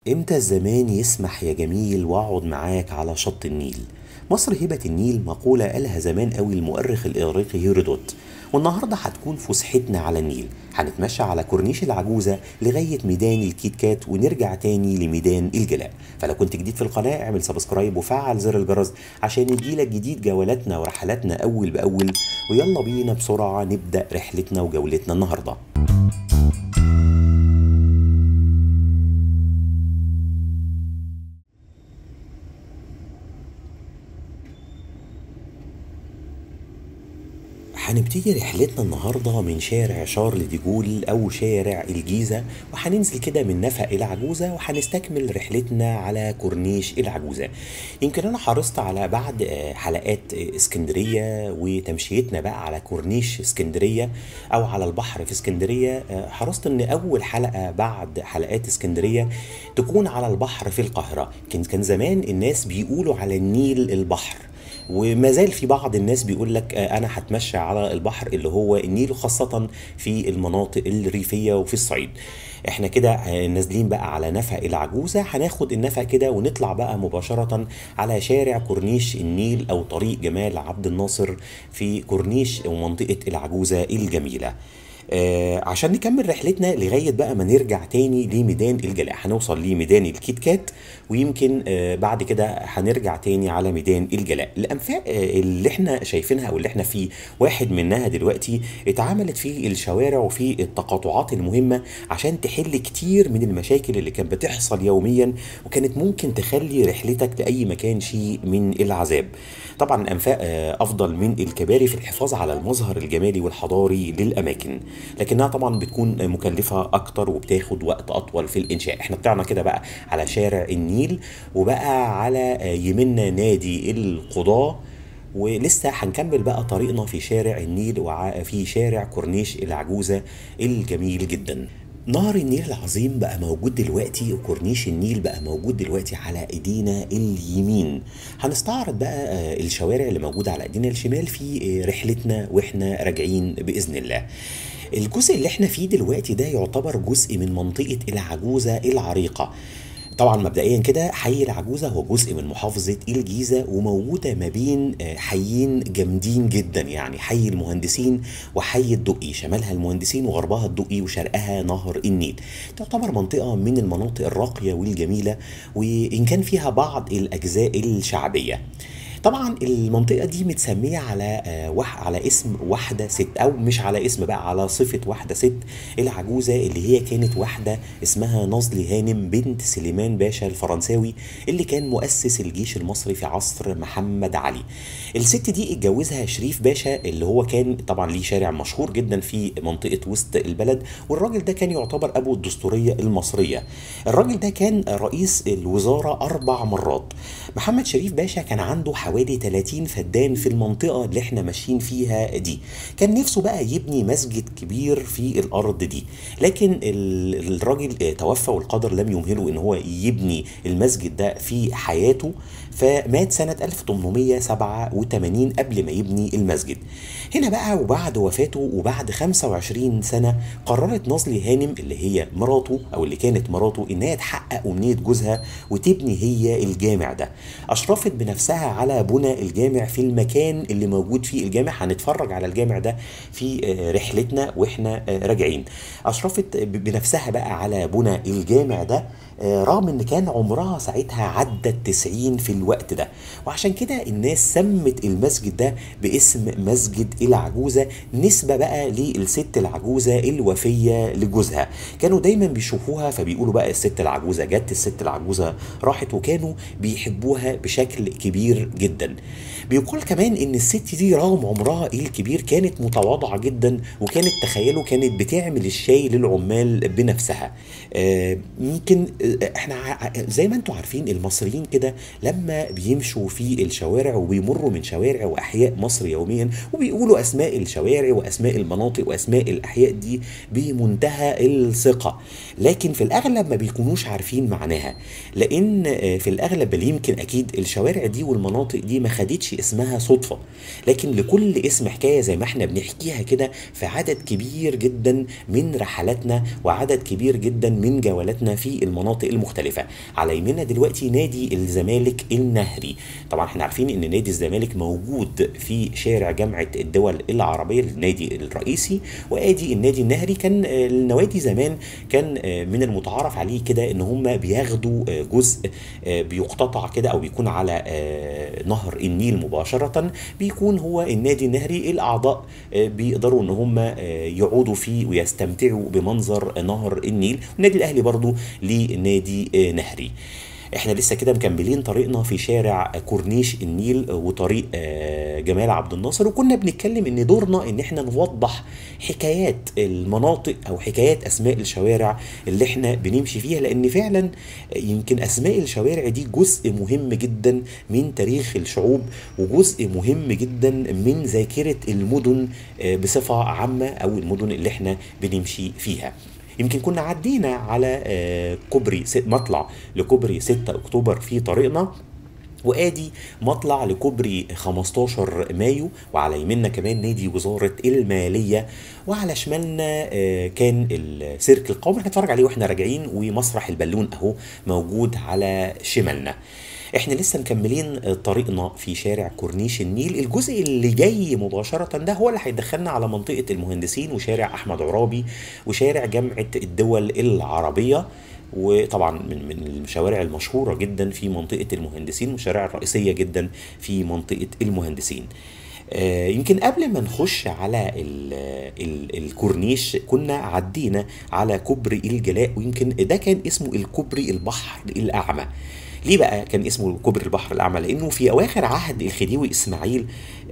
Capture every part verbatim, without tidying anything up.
امتى الزمان يسمح يا جميل واقعد معاك على شط النيل؟ مصر هبة النيل مقولة قالها زمان قوي المؤرخ الإغريقي هيرودوت. والنهاردة هتكون فسحتنا على النيل، هنتمشى على كورنيش العجوزة لغاية ميدان الكيت كات ونرجع تاني لميدان الجلاء. فلو كنت جديد في القناة اعمل سبسكرايب وفعل زر الجرس عشان يجيلك جديد جولاتنا ورحلاتنا أول بأول. ويلا بينا بسرعة نبدأ رحلتنا وجولتنا النهاردة. هنبتدي رحلتنا النهاردة من شارع شارل دي جول أو شارع الجيزة، وهننزل كده من نفق العجوزة وهنستكمل رحلتنا على كورنيش العجوزة. يمكن أنا حرصت على بعد آه، حلقات آه، اسكندرية وتمشيتنا بقى على كورنيش اسكندرية أو على البحر في اسكندرية. آه، حرصت إن أول حلقة بعد حلقات اسكندرية تكون على البحر في القاهرة. كان كان زمان الناس بيقولوا على النيل البحر، وما زال في بعض الناس بيقول لك آه، انا هتمشى على البحر اللي هو النيل، خاصة في المناطق الريفية وفي الصعيد. احنا كده آه، نازلين بقى على نفق العجوزة، هناخد النفق كده ونطلع بقى مباشرة على شارع كورنيش النيل او طريق جمال عبد الناصر في كورنيش ومنطقة العجوزة الجميلة. آه عشان نكمل رحلتنا لغاية بقى ما نرجع تاني لميدان الجلاء، هنوصل لميدان الكيت كات، ويمكن آه بعد كده هنرجع تاني على ميدان الجلاء. الأنفاق آه اللي احنا شايفينها او اللي احنا فيه واحد منها دلوقتي اتعملت في الشوارع وفي التقاطعات المهمة عشان تحل كتير من المشاكل اللي كانت بتحصل يوميا، وكانت ممكن تخلي رحلتك لأي مكان شيء من العذاب. طبعا الأنفاق آه أفضل من الكباري في الحفاظ على المظهر الجمالي والحضاري للأماكن، لكنها طبعا بتكون مكلفة اكتر وبتاخد وقت اطول في الانشاء. احنا طلعنا كده بقى على شارع النيل، وبقى على يمنا نادي القضاة، ولسه هنكمل بقى طريقنا في شارع النيل وفي شارع كورنيش العجوزة الجميل جدا. نهر النيل العظيم بقى موجود دلوقتي، وكورنيش النيل بقى موجود دلوقتي على ايدينا اليمين. هنستعرض بقى آه، الشوارع اللي موجودة على ايدينا الشمال في آه، رحلتنا واحنا راجعين بإذن الله. الجزء اللي احنا فيه دلوقتي ده يعتبر جزء من منطقة العجوزة العريقة. طبعا مبدئيا كده حي العجوزة هو جزء من محافظة الجيزة، وموجودة ما بين آه، حيين جامدين جدا، يعني حي المهندسين وحي الدقي. شمالها المهندسين وغربها الدقي وشرقها نهر النيل. تعتبر منطقة من المناطق الراقية والجميلة، وإن كان فيها بعض الأجزاء الشعبية. طبعا المنطقة دي متسمية على آه، وح على اسم واحدة ست، أو مش على اسم بقى، على صفة واحدة ست، العجوزة، اللي هي كانت واحدة اسمها نازلي هانم بنت سليمان باشا الفرنساوي، اللي كان مؤسس الجيش المصري في عصر محمد علي. الست دي اتجوزها شريف باشا، اللي هو كان طبعا ليه شارع مشهور جدا في منطقة وسط البلد، والراجل ده كان يعتبر أبو الدستورية المصرية. الراجل ده كان رئيس الوزارة أربع مرات. محمد شريف باشا كان عنده حوالي ثلاثين فدان في المنطقة اللي احنا ماشيين فيها دي. كان نفسه بقى يبني مسجد كبير في الأرض دي، لكن ال- الراجل آه، توفى، والقدر لم يمهله ان هو يبني المسجد ده في حياته، فمات سنة ألف وثمانمائة وسبعة وثمانين قبل ما يبني المسجد. هنا بقى وبعد وفاته وبعد خمسة وعشرين سنة قررت نازلي هانم اللي هي مراته او اللي كانت مراته انها تحقق امنية جوزها وتبني هي الجامع ده. اشرفت بنفسها على بنى الجامع في المكان اللي موجود فيه الجامع. هنتفرج على الجامع ده في آه، رحلتنا واحنا آه، راجعين. اشرفت ب- بنفسها بقى على بنى الجامع ده، آه، رغم ان كان عمرها ساعتها عدى التسعين في الوقت ده. وعشان كده الناس سمت المسجد ده باسم مسجد العجوزة، نسبة بقى للست العجوزة الوفية لجوزها. كانوا دايما بيشوفوها فبيقولوا بقى الست العجوزة جت، الست العجوزة راحت، وكانوا بيحبوها بشكل كبير جدا. بيقال كمان ان الست دي رغم عمرها الكبير كانت متواضعة جدا، وكانت تخيلوا كانت بتعمل الشاي للعمال بنفسها. آه، يمكن آه، احنا ع- زي ما انتم عارفين المصريين كده لما بيمشوا في الشوارع وبيمروا من شوارع واحياء مصر يوميا، وبيقولوا اسماء الشوارع واسماء المناطق واسماء الاحياء دي بمنتهى الثقة، لكن في الاغلب ما بيكونوش عارفين معناها. لان آه، في الاغلب بل يمكن اكيد الشوارع دي والمناطق المناطق دي ما خدتش اسمها صدفة، لكن لكل اسم حكاية زي ما احنا بنحكيها كده في عدد كبير جدا من رحلاتنا وعدد كبير جدا من جولاتنا في المناطق المختلفة. على يمنا دلوقتي نادي الزمالك النهري. طبعا احنا عارفين ان نادي الزمالك موجود في شارع جامعة الدول العربية، النادي الرئيسي، وادي النادي النهري. كان النوادي زمان كان من المتعارف عليه كده ان هم بياخدوا جزء بيقتطع كده او بيكون على نهر النيل مباشرة، بيكون هو النادي النهري. الاعضاء بيقدروا ان هم يعودوا فيه ويستمتعوا بمنظر نهر النيل. والنادي الاهلي برضو ليه نادي نهري. احنا لسه كده مكملين طريقنا في شارع كورنيش النيل وطريق جمال عبد الناصر، وكنا بنتكلم ان دورنا ان احنا نوضح حكايات المناطق او حكايات اسماء الشوارع اللي احنا بنمشي فيها، لان فعلا يمكن اسماء الشوارع دي جزء مهم جدا من تاريخ الشعوب وجزء مهم جدا من ذاكرة المدن بصفة عامة او المدن اللي احنا بنمشي فيها. يمكن كنا عدينا على كوبري مطلع لكوبري ستة اكتوبر في طريقنا، وادي مطلع لكوبري خمستاشر مايو، وعلى يمنا كمان نادي وزارة المالية، وعلى شمالنا كان السيرك القومي هنتفرج عليه واحنا راجعين، ومسرح البالون اهو موجود على شمالنا. احنا لسه مكملين طريقنا في شارع كورنيش النيل. الجزء اللي جاي مباشرة ده هو اللي هيدخلنا على منطقة المهندسين وشارع احمد عرابي وشارع جامعة الدول العربية، وطبعا من من الشوارع المشهورة جدا في منطقة المهندسين والشوارع الرئيسية جدا في منطقة المهندسين. آه يمكن قبل ما نخش على ال ال الكورنيش كنا عدينا على كوبري الجلاء، ويمكن ده كان اسمه الكوبري البحر الأعمى. ليه بقى كان اسمه كوبري البحر الأعمى؟ لأنه في أواخر عهد الخديوي إسماعيل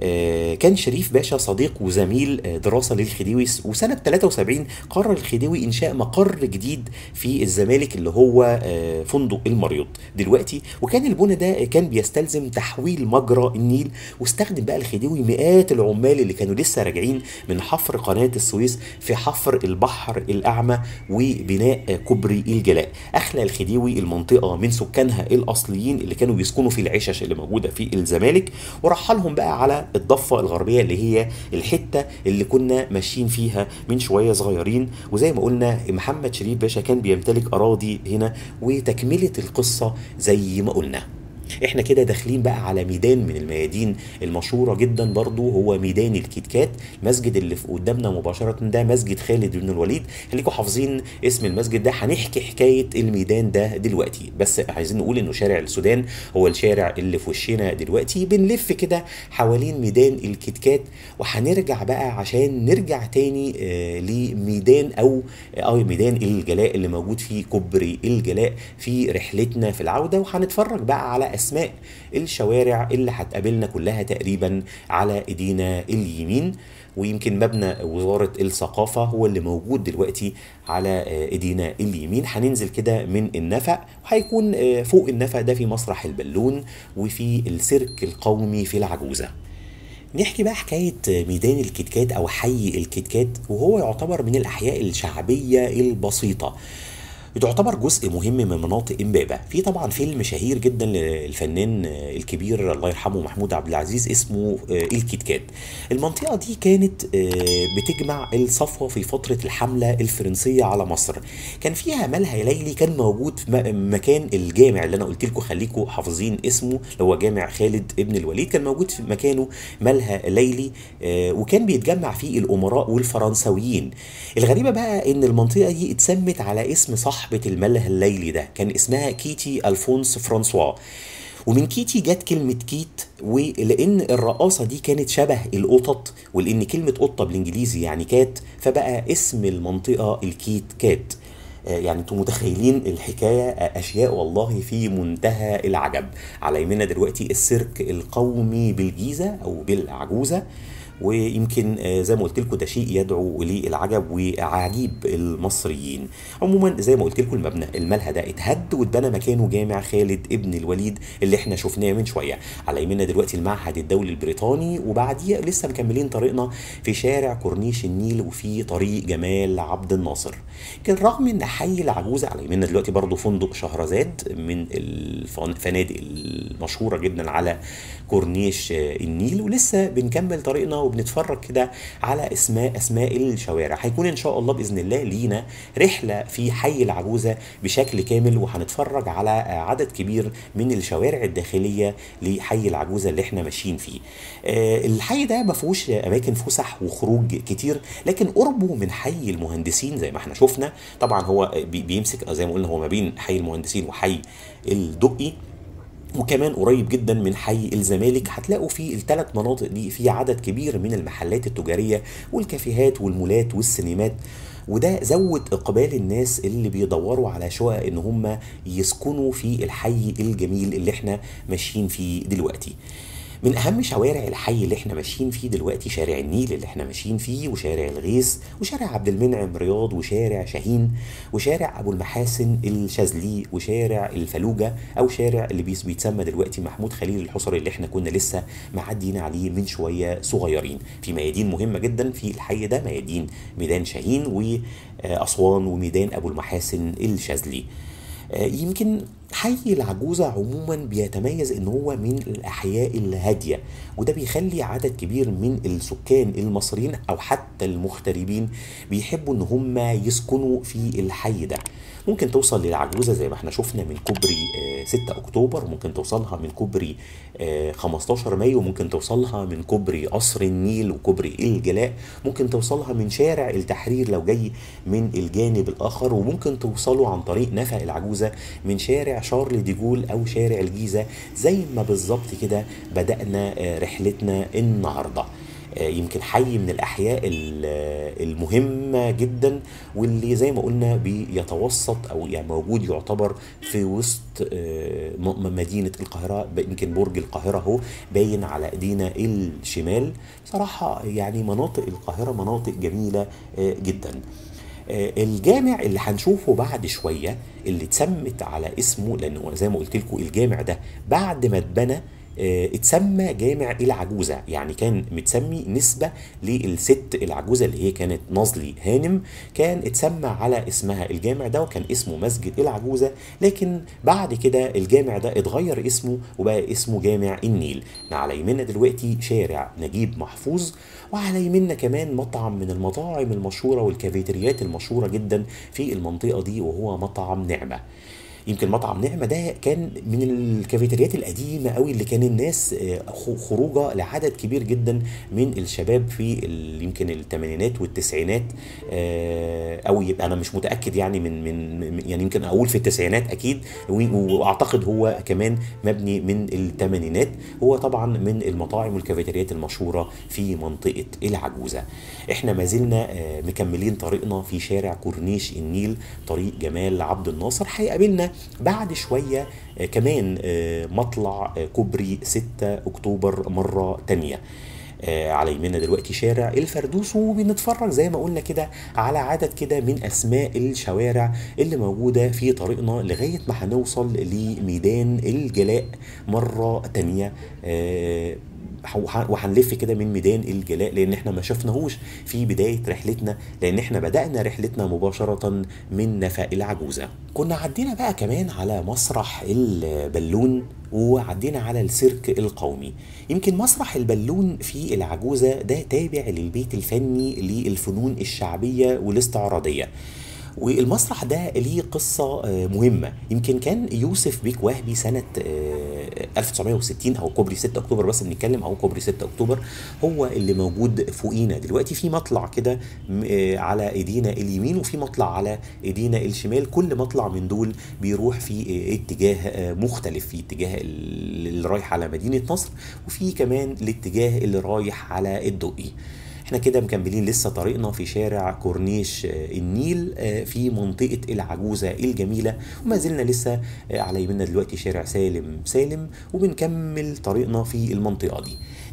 آه كان شريف باشا صديق وزميل آه دراسة للخديوي، وسنة ثلاثة وسبعين قرر الخديوي إنشاء مقر جديد في الزمالك اللي هو آه فندق المريوط دلوقتي. وكان البنى ده كان بيستلزم تحويل مجرى النيل، واستخدم بقى الخديوي مئات العمال اللي كانوا لسه راجعين من حفر قناة السويس في حفر البحر الأعمى وبناء آه كوبري الجلاء. أخلى الخديوي المنطقة من سكانها الأصليين اللي كانوا بيسكنوا في العشش اللي موجودة في الزمالك، ورحلهم بقى على الضفة الغربية اللي هي الحتة اللي كنا ماشيين فيها من شوية صغيرين. وزي ما قلنا محمد شريف باشا كان بيمتلك أراضي هنا، وتكملة القصة زي ما قلنا. احنا كده داخلين بقى على ميدان من الميادين المشهوره جدا برضو، هو ميدان الكيتكات. المسجد اللي في قدامنا مباشره ده مسجد خالد بن الوليد. خليكم حافظين اسم المسجد ده، هنحكي حكايه الميدان ده دلوقتي. بس عايزين نقول انه شارع السودان هو الشارع اللي في وشنا دلوقتي. بنلف كده حوالين ميدان الكيتكات، وهنرجع بقى عشان نرجع تاني آه لميدان او او ميدان الجلاء اللي موجود فيه كوبري الجلاء في رحلتنا في العوده. وهنتفرج بقى على اسماء الشوارع اللي هتقابلنا كلها تقريبا على ايدينا اليمين. ويمكن مبنى وزارة الثقافة هو اللي موجود دلوقتي على ايدينا اليمين. هننزل كده من النفق، وهيكون فوق النفق ده في مسرح البالون وفي السيرك القومي في العجوزة. نحكي بقى حكاية ميدان الكيتكات او حي الكيتكات، وهو يعتبر من الاحياء الشعبية البسيطة، تعتبر جزء مهم من مناطق امبابه. في طبعا فيلم شهير جدا للفنان الكبير الله يرحمه محمود عبد العزيز اسمه الكيتكات. المنطقه دي كانت بتجمع الصفوه في فتره الحمله الفرنسيه على مصر. كان فيها ملهى ليلي كان موجود في مكان الجامع اللي انا قلت لكم خليكم حافظين اسمه، اللي هو جامع خالد ابن الوليد. كان موجود في مكانه ملهى ليلي، وكان بيتجمع فيه الامراء والفرنسويين. الغريبه بقى ان المنطقه دي اتسمت على اسم صح صاحبة الملهى الليلي ده، كان اسمها كيتي ألفونس فرانسوا. ومن كيتي جت كلمة كيت، ولأن الرقاصة دي كانت شبه القطط، ولأن كلمة قطة بالإنجليزي يعني كات، فبقى اسم المنطقة الكيت كات. يعني انتم متخيلين الحكاية، أشياء والله في منتهى العجب. على يمنا دلوقتي السيرك القومي بالجيزة أو بالعجوزة، ويمكن آه، زي ما قلت لكم ده شيء يدعو للعجب وعجيب المصريين. عموما زي ما قلت لكم المبنى الملهى ده اتهد واتبنى مكانه جامع خالد ابن الوليد اللي احنا شفناه من شويه. على يمنا دلوقتي المعهد الدولي البريطاني، وبعديه لسه مكملين طريقنا في شارع كورنيش النيل وفي طريق جمال عبد الناصر. كان رغم ان حي العجوزه على يمنا دلوقتي برضه فندق شهرزاد من الفنادق المشهوره جدا على كورنيش آه، النيل، ولسه بنكمل طريقنا وبنتفرج كده على اسماء اسماء الشوارع. هيكون ان شاء الله باذن الله لينا رحله في حي العجوزه بشكل كامل، وهنتفرج على آه، عدد كبير من الشوارع الداخليه لحي العجوزه اللي احنا ماشيين فيه. آه، الحي ده ما فيهوش اماكن فسح وخروج كتير، لكن قربه من حي المهندسين زي ما احنا شفنا. طبعا هو بي- بيمسك زي ما قلنا هو ما بين حي المهندسين وحي الدقي، وكمان قريب جدا من حي الزمالك. هتلاقوا في الثلاث مناطق دي في عدد كبير من المحلات التجارية والكافيهات والمولات والسينمات، وده زود اقبال الناس اللي بيدوروا على شقق ان هم يسكنوا في الحي الجميل اللي احنا ماشيين فيه دلوقتي. من اهم شوارع الحي اللي احنا ماشيين فيه دلوقتي شارع النيل اللي احنا ماشيين فيه، وشارع الغيث، وشارع عبد المنعم رياض، وشارع شاهين، وشارع ابو المحاسن الشاذلي، وشارع الفلوجة او شارع اللي بيس- بيتسمى دلوقتي محمود خليل الحصري اللي احنا كنا لسه معديين عليه من شوية صغيرين. في ميادين مهمة جدا في الحي ده، ميادين ميدان شاهين واسوان وميدان ابو المحاسن الشاذلي. آه، يمكن حي العجوزة عموما بيتميز ان هو من الاحياء الهادية، وده بيخلي عدد كبير من السكان المصريين او حتى المغتربين بيحبوا ان هم يسكنوا في الحي ده. ممكن توصل للعجوزة زي ما احنا شفنا من كوبري آه، ستة اكتوبر، ممكن توصلها من كوبري آه، خمستاشر مايو، ممكن توصلها من كوبري قصر النيل وكوبري الجلاء، ممكن توصلها من شارع التحرير لو جاي من الجانب الاخر، وممكن توصلوا عن طريق نفق العجوزة من شارع شارل ديجول او شارع الجيزة زي ما بالظبط كده بدأنا آه، رحلتنا النهارده. آه، يمكن حي من الأحياء ال- آه، المهمة جدا، واللي زي ما قلنا بيتوسط أو يعني موجود يعتبر في وسط آه، م- مدينة القاهرة. ب- يمكن برج القاهرة اهو باين على ايدينا الشمال. بصراحة يعني مناطق القاهرة مناطق جميلة آه، جدا. آه، الجامع اللي هنشوفه بعد شوية اللي اتسمت على اسمه، لأنه زي ما قلت لكم الجامع ده بعد ما اتبنى آه، اتسمى جامع العجوزة، يعني كان متسمي نسبة للست العجوزة اللي هي كانت نازلي هانم، كان اتسمى على اسمها الجامع ده، وكان اسمه مسجد العجوزة. لكن بعد كده الجامع ده اتغير اسمه وبقى اسمه جامع النيل. احنا على يمنا دلوقتي شارع نجيب محفوظ، وعلى يمنا كمان مطعم من المطاعم المشهورة والكافيتريات المشهورة جدا في المنطقة دي، وهو مطعم نعمة. يمكن مطعم نعمة ده كان من الكافيتريات القديمة قوي اللي كان الناس آه، خ- خروجه لعدد كبير جدا من الشباب في ال- يمكن الثمانينات والتسعينات. آه، او يبقى انا مش متأكد يعني من من من- يعني يمكن اقول في التسعينات اكيد، و- واعتقد هو كمان مبني من الثمانينات. هو طبعا من المطاعم والكافيتريات المشهورة في منطقة العجوزة. احنا ما زلنا آه، مكملين طريقنا في شارع كورنيش النيل طريق جمال عبد الناصر. هيقابلنا بعد شوية آه، كمان آه، مطلع آه، كوبري ستة اكتوبر مرة تانية. آه، على يمنا دلوقتي شارع الفردوس، وبنتفرج زي ما قلنا كده على عدد كده من اسماء الشوارع اللي موجودة في طريقنا لغاية ما هنوصل لميدان الجلاء مرة تانية. آه، وح- وهنلف كده من ميدان الجلاء لان احنا ما شفناهوش في بداية رحلتنا، لان احنا بدأنا رحلتنا مباشرة من نفق العجوزة. كنا عدينا بقى كمان على مسرح البالون، وعدينا على السيرك القومي. يمكن مسرح البالون في العجوزة ده تابع للبيت الفني للفنون الشعبية والاستعراضية، والمسرح ده ليه قصة آه، مهمة. يمكن كان يوسف بيك وهبي سنة آه، ألف وتسعمية وستين أو كوبري ستة أكتوبر بس بنتكلم، أو كوبري ستة أكتوبر هو اللي موجود فوقينا دلوقتي. في مطلع كده م- آه، على إيدينا اليمين، وفي مطلع على إيدينا الشمال. كل مطلع من دول بيروح في آه، اتجاه آه، مختلف، في اتجاه ال- اللي رايح على مدينة نصر، وفي كمان الاتجاه اللي رايح على الدقي. احنا كده مكملين لسه طريقنا في شارع كورنيش آه، النيل آه، في منطقة العجوزة الجميلة، وما زلنا لسه آه، على يمنا دلوقتي شارع سالم سالم، وبنكمل طريقنا في المنطقة دي.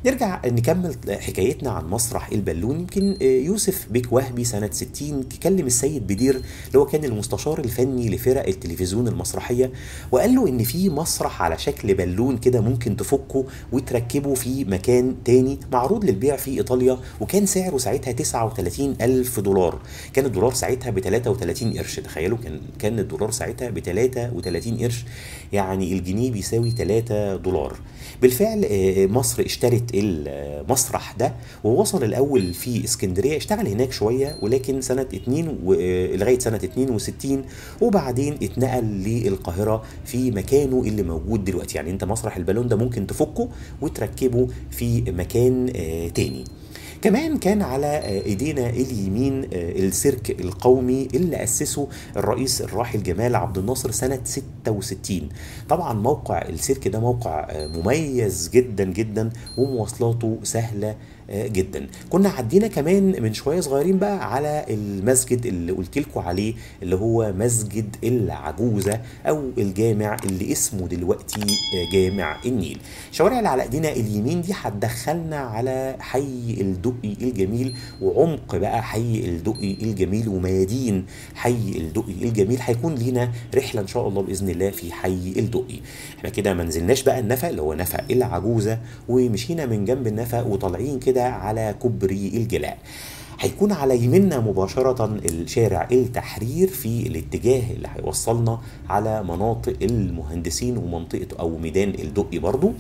نرجع نكمل حكايتنا عن مسرح البالون. يمكن يوسف بيك وهبي سنة ستين كلم السيد بدير اللي هو كان المستشار الفني لفرق التلفزيون المسرحية، وقال له ان في مسرح على شكل بالون كده ممكن تفكه وتركبه في مكان تاني معروض للبيع في ايطاليا، وكان سعره ساعتها تسعة وتلاتين الف دولار. كان الدولار ساعتها ب تلاتة وتلاتين قرش، تخيلوا كان كان الدولار ساعتها ب تلاتة وتلاتين قرش، يعني الجنيه بيساوي تلاتة دولار. بالفعل مصر اشترت المسرح ده ووصل الاول في اسكندريه، اشتغل هناك شويه ولكن سنه اتنين لغايه سنه اتنين وستين، وبعدين اتنقل للقاهره في مكانه اللي موجود دلوقتي. يعني انت مسرح البالون ده ممكن تفكه وتركبه في مكان تاني. كمان كان على ايدينا اليمين السيرك القومي اللي اسسه الرئيس الراحل جمال عبد الناصر سنه ستة وستين. طبعا موقع السيرك ده موقع مميز جدا جدا ومواصلاته سهله جدا. كنا عدينا كمان من شويه صغيرين بقى على المسجد اللي قلت لكم عليه اللي هو مسجد العجوزه او الجامع اللي اسمه دلوقتي جامع النيل. الشوارع اللي على ايدينا اليمين دي هتدخلنا على حي الدقي الجميل وعمق بقى حي الدقي الجميل وميادين حي الدقي الجميل. هيكون لينا رحله ان شاء الله باذن الله في حي الدقي. احنا كده ما نزلناش بقى النفق اللي هو نفق العجوزه، ومشينا من جنب النفق وطالعين كده على كوبري الجلاء. هيكون على يميننا مباشرة الشارع التحرير في الاتجاه اللي هيوصلنا على مناطق المهندسين ومنطقة او ميدان الدقي برضو.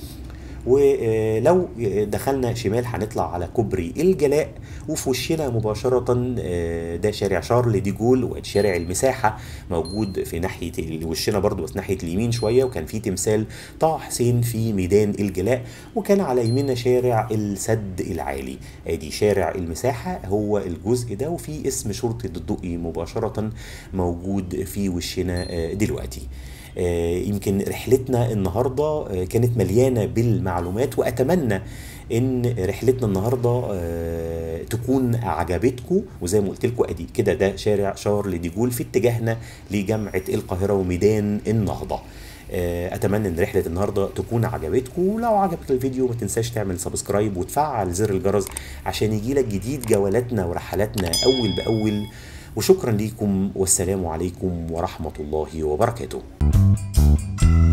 ولو دخلنا شمال هنطلع على كوبري الجلاء، وفي وشنا مباشرة ده شارع شارل دي جول وشارع المساحة موجود في ناحية وشنا برضو بس ناحية اليمين شوية، وكان في تمثال طه حسين في ميدان الجلاء. وكان على يميننا شارع السد العالي. ادي شارع المساحة هو الجزء ده، وفي اسم شرطة الدقي مباشرة موجود في وشنا دلوقتي. يمكن رحلتنا النهاردة كانت مليانة بالمعلومات، وأتمنى ان رحلتنا النهارده تكون عجبتكم. وزي ما قلت لكم ادي كده ده شارع شارل دي جول في اتجاهنا لجامعة القاهرة وميدان النهضة. اتمنى ان رحله النهارده تكون عجبتكم، ولو عجبك الفيديو ما تنساش تعمل سبسكرايب وتفعل زر الجرس عشان يجيلك جديد جولاتنا ورحلاتنا اول باول. وشكرا ليكم والسلام عليكم ورحمه الله وبركاته.